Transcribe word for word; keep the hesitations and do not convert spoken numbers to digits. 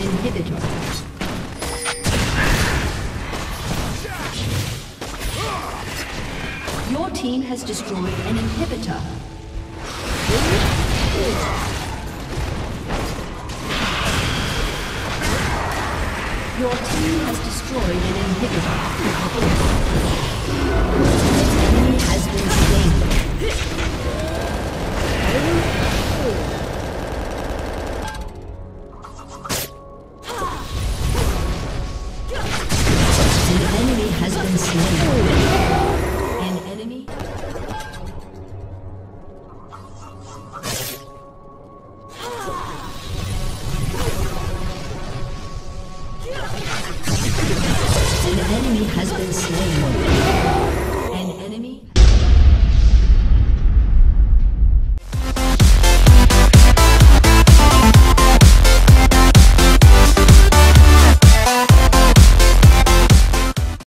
inhibitor. Your team has destroyed an inhibitor. Your team has destroyed an inhibitor. An enemy has been slain. An enemy has been slain. An enemy. An enemy has been slain.